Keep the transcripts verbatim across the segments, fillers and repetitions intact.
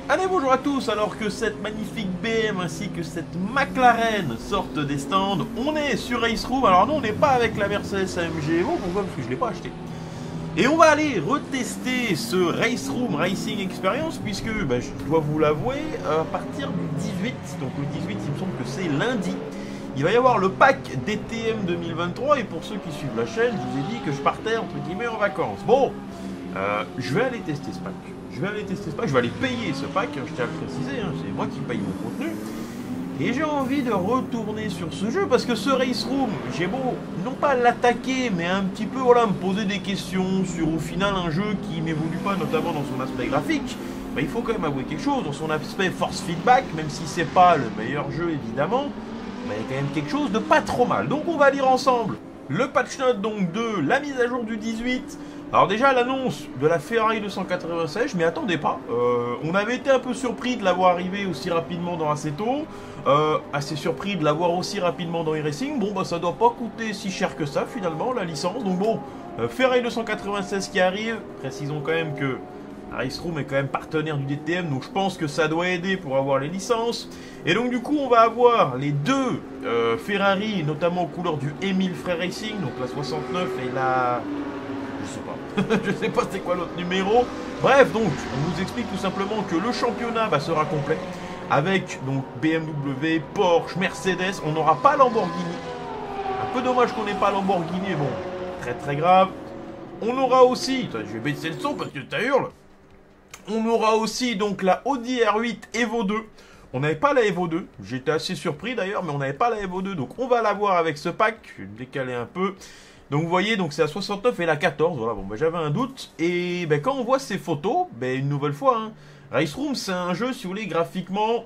Allez, bonjour à tous. Alors que cette magnifique B M ainsi que cette McLaren sortent des stands, on est sur Race Room. Alors non, on n'est pas avec la Mercedes A M G Evo. Pourquoi? Parce que je ne l'ai pas acheté. Et on va aller retester ce Race Room Racing Experience, puisque bah, je dois vous l'avouer, à partir du dix-huit, donc le dix-huit il me semble que c'est lundi, il va y avoir le pack D T M deux mille vingt-trois. Et pour ceux qui suivent la chaîne, je vous ai dit que je partais entre guillemets en vacances. Bon, euh, je vais aller tester ce pack. Je vais aller tester ce pack, je vais aller payer ce pack, je tiens à le préciser, hein, c'est moi qui paye mon contenu. Et j'ai envie de retourner sur ce jeu parce que ce Race Room, j'ai beau non pas l'attaquer, mais un petit peu voilà, me poser des questions sur au final un jeu qui n'évolue pas, notamment dans son aspect graphique. Bah, il faut quand même avouer quelque chose, dans son aspect force feedback, même si c'est pas le meilleur jeu évidemment, bah, il y a quand même quelque chose de pas trop mal. Donc on va lire ensemble le patch note donc de la mise à jour du dix-huit. Alors déjà l'annonce de la Ferrari deux cent quatre-vingt-seize, je m'y attendais pas. Euh, on avait été un peu surpris de l'avoir arrivé aussi rapidement dans Assetto. Euh, assez surpris de l'avoir aussi rapidement dans iRacing. Bon bah ça doit pas coûter si cher que ça finalement la licence. Donc bon, euh, Ferrari deux cent quatre-vingt-seize qui arrive. Précisons quand même que Race Room est quand même partenaire du D T M. Donc je pense que ça doit aider pour avoir les licences. Et donc du coup on va avoir les deux euh, Ferrari, notamment aux couleurs du Émile Frey Racing. Donc la soixante-neuf et la... je sais pas. Je sais pas c'est quoi l'autre numéro. Bref, donc, on vous explique tout simplement que le championnat bah, sera complet. Avec donc B M W, Porsche, Mercedes. On n'aura pas Lamborghini. Un peu dommage qu'on n'ait pas Lamborghini, mais bon, très très grave. On aura aussi, je vais baisser le son parce que ça hurle. On aura aussi donc la Audi R huit Evo deux. On n'avait pas la Evo deux. J'étais assez surpris d'ailleurs, mais on n'avait pas la Evo deux. Donc on va l'avoir avec ce pack. Je vais me décaler un peu. Donc vous voyez, donc c'est la soixante-neuf et la quatorze, voilà, bon ben j'avais un doute, et ben quand on voit ces photos, ben une nouvelle fois, hein, Race Room c'est un jeu, si vous voulez, graphiquement,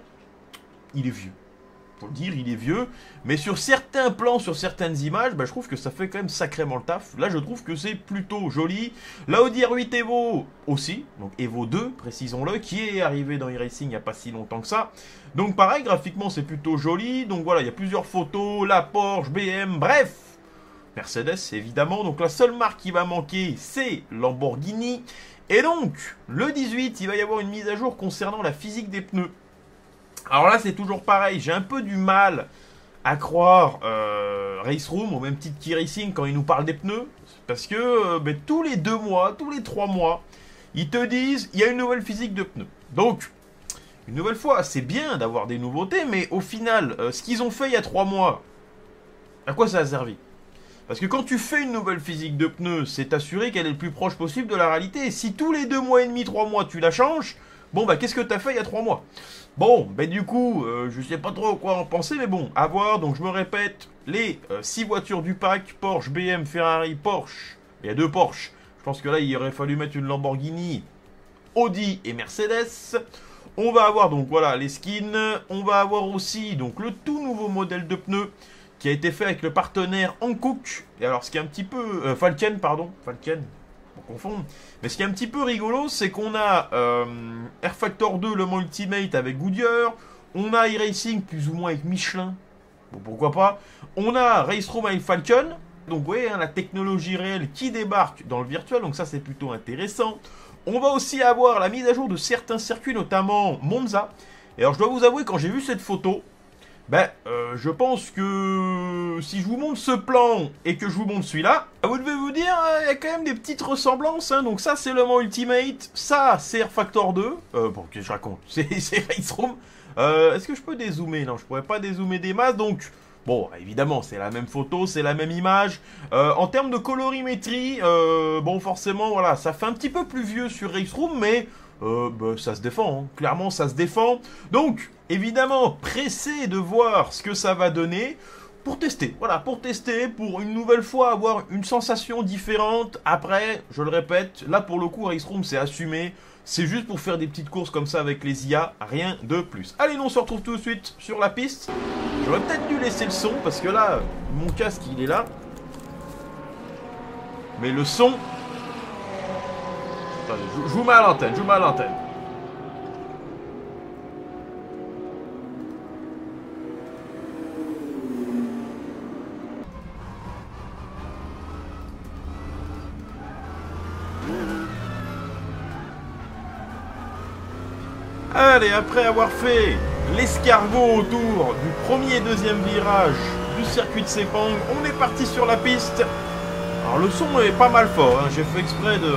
il est vieux, faut le dire, il est vieux, mais sur certains plans, sur certaines images, ben je trouve que ça fait quand même sacrément le taf, là je trouve que c'est plutôt joli, la Audi R huit Evo aussi, donc Evo deux, précisons-le, qui est arrivé dans iRacing il n'y a pas si longtemps que ça, donc pareil, graphiquement c'est plutôt joli, donc voilà, il y a plusieurs photos, la Porsche, B M, bref, Mercedes évidemment, donc la seule marque qui va manquer c'est Lamborghini. Et donc le dix-huit il va y avoir une mise à jour concernant la physique des pneus. Alors là c'est toujours pareil, j'ai un peu du mal à croire euh, Race Room au même titre qu'e-Racing quand ils nous parlent des pneus. Parce que euh, ben, tous les deux mois, tous les trois mois, ils te disent il y a une nouvelle physique de pneus. Donc une nouvelle fois c'est bien d'avoir des nouveautés, mais au final euh, ce qu'ils ont fait il y a trois mois, à quoi ça a servi? Parce que quand tu fais une nouvelle physique de pneus, c'est assuré qu'elle est le plus proche possible de la réalité. Et si tous les deux mois et demi, trois mois, tu la changes, bon, bah, qu'est-ce que tu as fait il y a trois mois? Bon, bah, du coup, euh, je sais pas trop quoi en penser, mais bon, à voir. Donc, je me répète, les euh, six voitures du pack, Porsche, B M, Ferrari, Porsche. Il y a deux Porsche. Je pense que là, il aurait fallu mettre une Lamborghini, Audi et Mercedes. On va avoir, donc, voilà, les skins. On va avoir aussi, donc, le tout nouveau modèle de pneus qui a été fait avec le partenaire Hankook. Et alors, ce qui est un petit peu... Euh, Falken, pardon. Falken, pour confondre. Mais ce qui est un petit peu rigolo, c'est qu'on a euh, Air Factor deux, le Mans Ultimate avec Goodyear. On a iRacing, plus ou moins avec Michelin. Bon, pourquoi pas. On a Race Room avec Falcon. Donc, vous voyez, hein, la technologie réelle qui débarque dans le virtuel. Donc, ça, c'est plutôt intéressant. On va aussi avoir la mise à jour de certains circuits, notamment Monza. Et alors, je dois vous avouer, quand j'ai vu cette photo... Ben, euh, je pense que si je vous montre ce plan et que je vous montre celui-là, vous devez vous dire, il euh, y a quand même des petites ressemblances. Hein. Donc ça, c'est le Mans Ultimate. Ça, c'est Air Factor deux. Euh, bon, qu'est-ce que je raconte? C'est Race Room. Euh, Est-ce que je peux dézoomer? Non, je pourrais pas dézoomer des masses. Donc, bon, évidemment, c'est la même photo, c'est la même image. Euh, en termes de colorimétrie, euh, bon, forcément, voilà, ça fait un petit peu plus vieux sur Race Room, mais... Euh, bah, ça se défend, hein. Clairement ça se défend. Donc, évidemment, pressé de voir ce que ça va donner pour tester. Voilà, pour tester, pour une nouvelle fois avoir une sensation différente. Après, je le répète, là pour le coup, Race Room c'est assumé. C'est juste pour faire des petites courses comme ça avec les I A, rien de plus. Allez, nous on se retrouve tout de suite sur la piste. J'aurais peut-être dû laisser le son parce que là, mon casque il est là. Mais le son... Attendez, je vous mets à l'antenne, je vous mets à l'antenne. Allez, après avoir fait l'escargot autour du premier et deuxième virage du circuit de Sepang, on est parti sur la piste. Alors le son est pas mal fort, hein. J'ai fait exprès de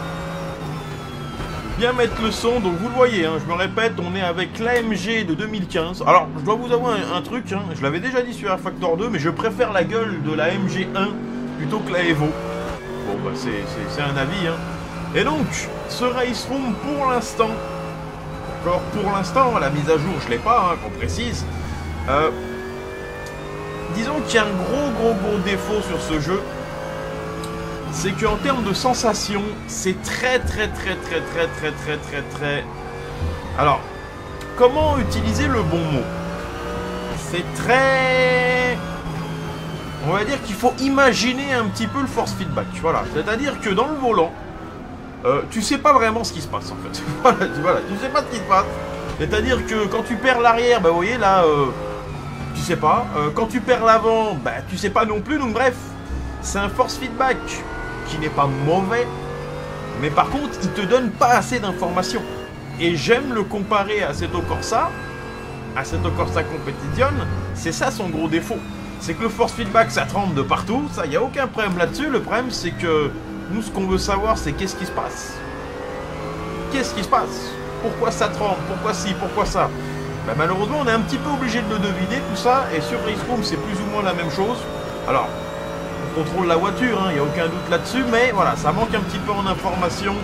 bien mettre le son, donc vous le voyez, hein. Je me répète, on est avec l'A M G de deux mille quinze. Alors je dois vous avouer un, un truc, hein. Je l'avais déjà dit sur R Factor deux, mais je préfère la gueule de la M G un plutôt que la Evo. Bon bah c'est un avis, hein. Et donc, ce Race Room pour l'instant, encore pour l'instant, la mise à jour je l'ai pas, hein, qu'on précise. Euh, disons qu'il y a un gros gros gros défaut sur ce jeu. C'est qu'en termes de sensations, c'est très très très très très très très très très... Alors, comment utiliser le bon mot? C'est très... On va dire qu'il faut imaginer un petit peu le force feedback. Voilà, c'est-à-dire que dans le volant, euh, tu sais pas vraiment ce qui se passe en fait. Voilà, tu, voilà, tu sais pas ce qui se passe. C'est-à-dire que quand tu perds l'arrière, bah vous voyez là, euh, tu sais pas. Euh, quand tu perds l'avant, bah tu sais pas non plus. Donc bref, c'est un force feedback qui n'est pas mauvais, mais par contre il te donne pas assez d'informations, et j'aime le comparer à Assetto Corsa à Assetto Corsa Competition. C'est ça son gros défaut, c'est que le force feedback ça tremble de partout, ça y a aucun problème là-dessus. Le problème c'est que nous ce qu'on veut savoir c'est qu'est-ce qui se passe, qu'est-ce qui se passe, pourquoi ça tremble, pourquoi ci, pourquoi ça. Ben, malheureusement on est un petit peu obligé de le deviner tout ça, et sur Race Room c'est plus ou moins la même chose. Alors on contrôle la voiture, il hein, n'y a aucun doute là-dessus, mais voilà, ça manque un petit peu en information.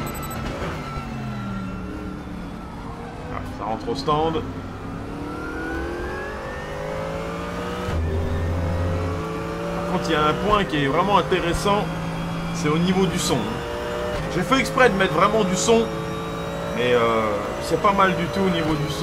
Ah, ça rentre au stand. Par contre, il y a un point qui est vraiment intéressant, c'est au niveau du son. J'ai fait exprès de mettre vraiment du son, mais euh, c'est pas mal du tout au niveau du son.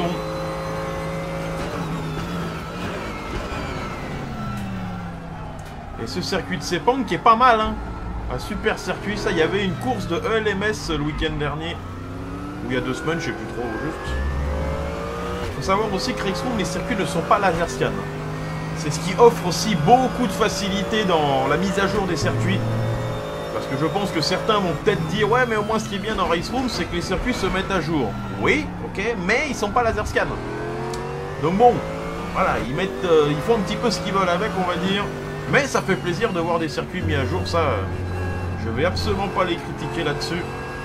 Et ce circuit de Sepang qui est pas mal, hein. Un super circuit, ça, il y avait une course de E L M S le week-end dernier, ou il y a deux semaines, je sais plus trop juste. Il faut savoir aussi que Race Room, les circuits ne sont pas laser scan. C'est ce qui offre aussi beaucoup de facilité dans la mise à jour des circuits. Parce que je pense que certains vont peut-être dire, ouais, mais au moins ce qui est bien dans Race Room, c'est que les circuits se mettent à jour. Oui, ok, mais ils sont pas laser scan. Donc bon, voilà, ils mettent, euh, ils font un petit peu ce qu'ils veulent avec, on va dire. Mais ça fait plaisir de voir des circuits mis à jour, ça, euh, je vais absolument pas les critiquer là-dessus.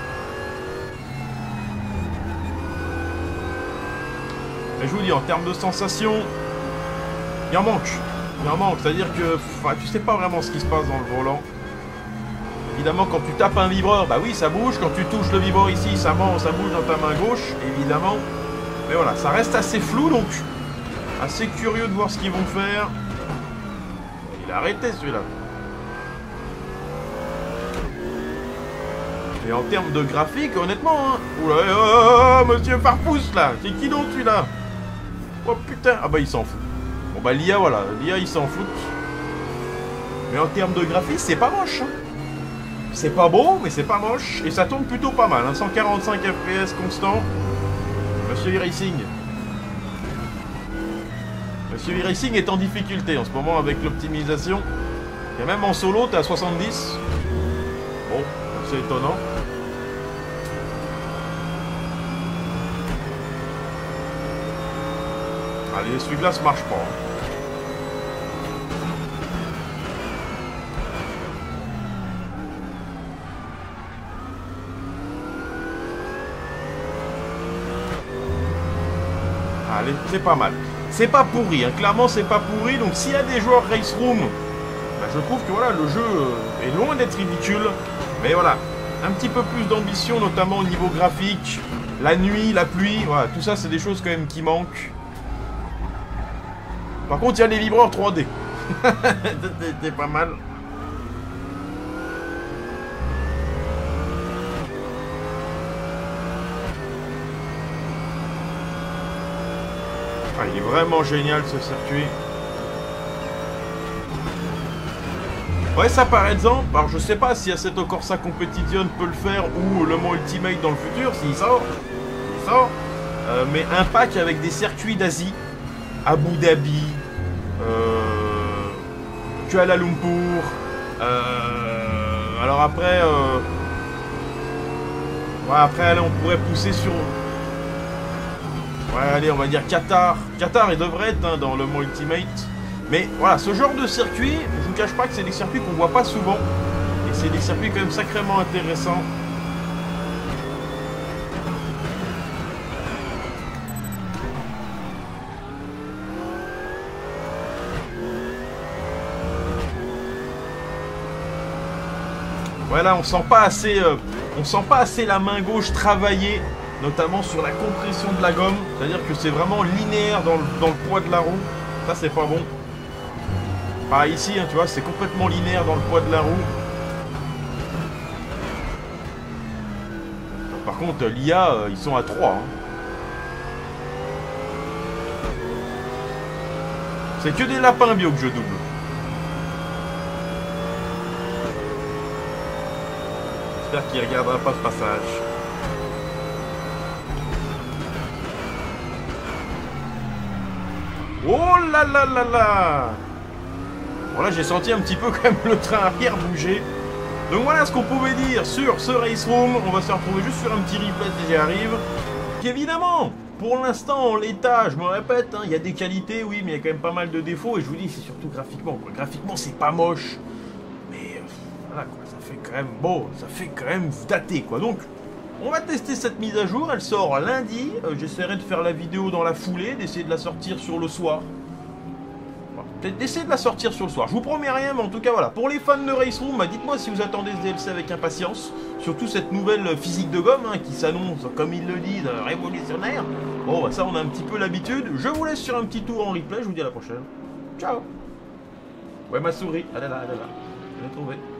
Et je vous dis, en termes de sensations, il en manque. Il en manque, c'est-à-dire que enfin, tu sais pas vraiment ce qui se passe dans le volant. Évidemment, quand tu tapes un vibreur, bah oui, ça bouge. Quand tu touches le vibreur ici, ça, ça bouge dans ta main gauche, évidemment. Mais voilà, ça reste assez flou, donc assez curieux de voir ce qu'ils vont faire. Il a arrêté celui-là. Et en termes de graphique, honnêtement, hein. Oula, oh, oh, oh, monsieur Farfousse là, c'est qui donc celui-là? Oh putain, ah bah il s'en fout. Bon bah l'I A, voilà, l'I A il s'en fout. Mais en termes de graphisme, c'est pas moche. Hein. C'est pas beau, mais c'est pas moche. Et ça tourne plutôt pas mal, hein. cent quarante-cinq F P S constant. Monsieur E-Racing. Monsieur E-Racing est en difficulté en ce moment avec l'optimisation. Et même en solo, t'es à soixante-dix. Bon, c'est étonnant. Allez, l'essuie-glace marche pas. Hein. Allez, c'est pas mal. C'est pas pourri, hein. Clairement c'est pas pourri. Donc s'il y a des joueurs Race Room, bah, je trouve que voilà, le jeu est loin d'être ridicule. Mais voilà, un petit peu plus d'ambition, notamment au niveau graphique. La nuit, la pluie, voilà, tout ça c'est des choses quand même qui manquent. Par contre il y a les vibreurs trois D. C'est pas mal. Ah, il est vraiment génial ce circuit. Ouais, ça par exemple, alors je sais pas si Assetto Corsa Competition peut le faire ou Le Mans Ultimate dans le futur, s'il sort. Il sort. Euh, mais un pack avec des circuits d'Asie, Abu Dhabi, euh, Kuala Lumpur. Euh, alors après, euh, ouais, après on pourrait pousser sur. Ouais, allez, on va dire Qatar. Qatar, il devrait être hein, dans le mot Ultimate. Mais voilà, ce genre de circuit, je vous cache pas que c'est des circuits qu'on voit pas souvent. Et c'est des circuits quand même sacrément intéressants. Voilà, on sent pas assez, euh, on sent pas assez la main gauche travailler, notamment sur la compression de la gomme. C'est-à-dire que c'est vraiment linéaire dans le, dans le poids de la roue. Ça, c'est pas bon. Pareil ici, hein, tu vois, c'est complètement linéaire dans le poids de la roue. Par contre, l'I A, euh, ils sont à trois. Hein. C'est que des lapins bio que je double. J'espère qu'il regardera pas ce passage. Oh là là là là! Bon là j'ai senti un petit peu quand même le train arrière bouger. Donc voilà ce qu'on pouvait dire sur ce Race Room. On va se retrouver juste sur un petit replay si j'y arrive. Évidemment, pour l'instant en l'état, je me répète, il hein, y a des qualités, oui, mais il y a quand même pas mal de défauts. Et je vous dis, c'est surtout graphiquement. Quoi. Graphiquement, c'est pas moche. Mais euh, voilà quoi, ça fait quand même beau, ça fait quand même daté quoi. Donc on va tester cette mise à jour, elle sort lundi. Euh, J'essaierai de faire la vidéo dans la foulée, d'essayer de la sortir sur le soir. Peut-être d'essayer de la sortir sur le soir. Je vous promets rien, mais en tout cas, voilà. Pour les fans de Race Room, bah, dites-moi si vous attendez ce D L C avec impatience. Surtout cette nouvelle physique de gomme hein, qui s'annonce, comme ils le disent, révolutionnaire. Bon, bah, ça, on a un petit peu l'habitude. Je vous laisse sur un petit tour en replay. Je vous dis à la prochaine. Ciao. Ouais, ma souris. Elle est là, elle est là. Je l'ai trouvée.